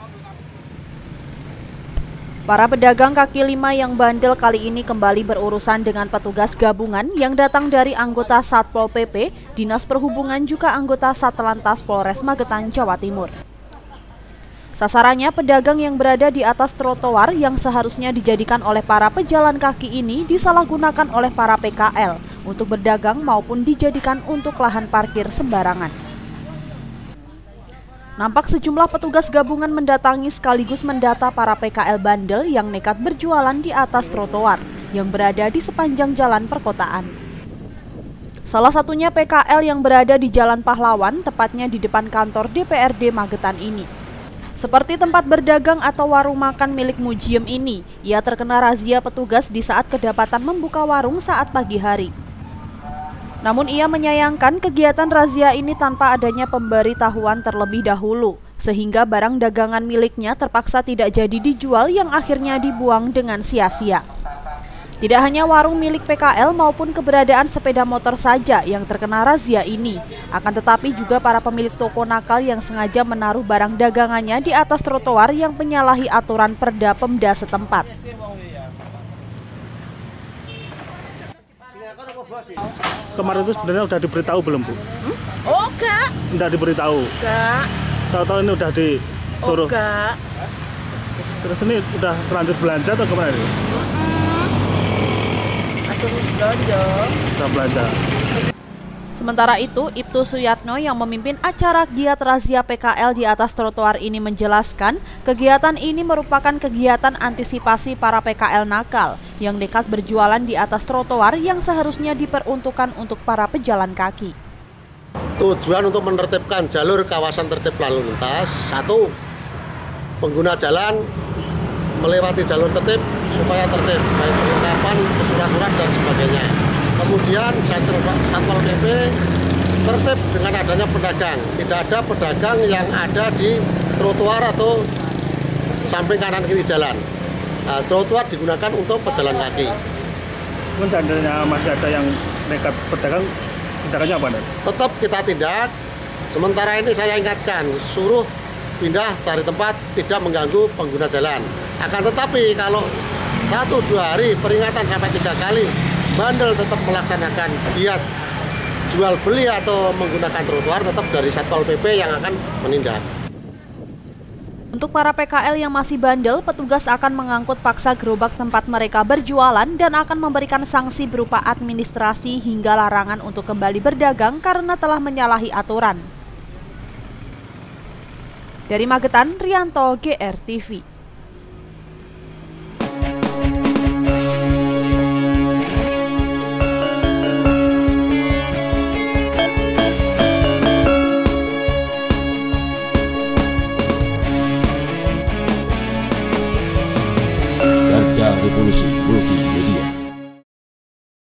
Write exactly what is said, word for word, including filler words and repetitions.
Para pedagang kaki lima yang bandel kali ini kembali berurusan dengan petugas gabungan yang datang dari anggota Satpol P P, Dinas Perhubungan juga anggota Satlantas Polres Magetan, Jawa Timur. Sasarannya pedagang yang berada di atas trotoar yang seharusnya dijadikan oleh para pejalan kaki ini disalahgunakan oleh para P K L untuk berdagang maupun dijadikan untuk lahan parkir sembarangan. Nampak sejumlah petugas gabungan mendatangi sekaligus mendata para P K L bandel yang nekat berjualan di atas trotoar yang berada di sepanjang jalan perkotaan. Salah satunya P K L yang berada di Jalan Pahlawan, tepatnya di depan kantor D P R D Magetan ini. Seperti tempat berdagang atau warung makan milik museum ini, ia terkena razia petugas di saat kedapatan membuka warung saat pagi hari. Namun ia menyayangkan kegiatan razia ini tanpa adanya pemberitahuan terlebih dahulu, sehingga barang dagangan miliknya terpaksa tidak jadi dijual yang akhirnya dibuang dengan sia-sia. Tidak hanya warung milik P K L maupun keberadaan sepeda motor saja yang terkena razia ini, akan tetapi juga para pemilik toko nakal yang sengaja menaruh barang dagangannya di atas trotoar yang menyalahi aturan Perda Pemda setempat. Kemarin itu sebenarnya udah diberitahu belum, Bu? Hmm? Oh, enggak. Enggak diberitahu? Enggak. Tahu-tahu ini udah disuruh? Oh, enggak. Terus ini udah lanjut belanja atau kemana? Hmm. Atau belanja. Udah belanja. Sementara itu, Ibtu Suyatno yang memimpin acara giat razia P K L di atas trotoar ini menjelaskan, kegiatan ini merupakan kegiatan antisipasi para P K L nakal yang nekat berjualan di atas trotoar yang seharusnya diperuntukkan untuk para pejalan kaki. Tujuan untuk menertibkan jalur kawasan tertib lalu lintas, satu, pengguna jalan melewati jalur tertib supaya tertib, baik perlengkapan, surat-surat dan sebagainya. Kemudian Satpol P P tertib dengan adanya pedagang. Tidak ada pedagang yang ada di trotoar atau samping kanan kiri jalan. Nah, trotoar digunakan untuk pejalan kaki. Mungkin seandainya masih ada yang nekat pedagang, tindakannya apa? Nih? Tetap kita tindak. Sementara ini saya ingatkan, suruh pindah cari tempat, tidak mengganggu pengguna jalan. Akan tetapi kalau satu dua hari peringatan sampai tiga kali, bandel tetap melaksanakan giat jual beli atau menggunakan trotoar, tetap dari Satpol P P yang akan menindak. Untuk para P K L yang masih bandel, petugas akan mengangkut paksa gerobak tempat mereka berjualan dan akan memberikan sanksi berupa administrasi hingga larangan untuk kembali berdagang karena telah menyalahi aturan. Dari Magetan, Rianto, G R T V.